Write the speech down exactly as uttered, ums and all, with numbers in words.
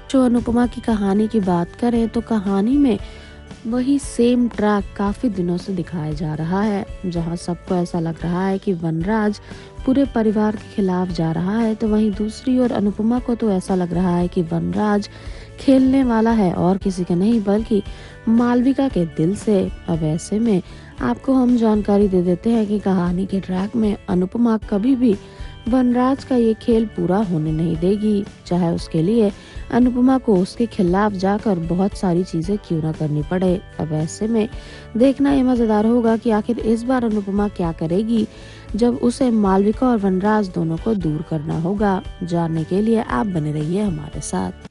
जो अनुपमा की कहानी की बात करें तो कहानी में वही सेम ट्रैक काफ़ी दिनों से दिखाया जा रहा है, जहां सबको ऐसा लग रहा है कि वनराज पूरे परिवार के खिलाफ जा रहा है, तो वहीं दूसरी ओर अनुपमा को तो ऐसा लग रहा है कि वनराज खेलने वाला है और किसी का नहीं बल्कि मालविका के दिल से। अब ऐसे में आपको हम जानकारी दे देते हैं कि कहानी के ट्रैक में अनुपमा कभी भी वनराज का ये खेल पूरा होने नहीं देगी, चाहे उसके लिए अनुपमा को उसके खिलाफ जाकर बहुत सारी चीजें क्यों ना करनी पड़े। अब ऐसे में देखना ये मजेदार होगा कि आखिर इस बार अनुपमा क्या करेगी जब उसे मालविका और वनराज दोनों को दूर करना होगा। जानने के लिए आप बने रहिए हमारे साथ।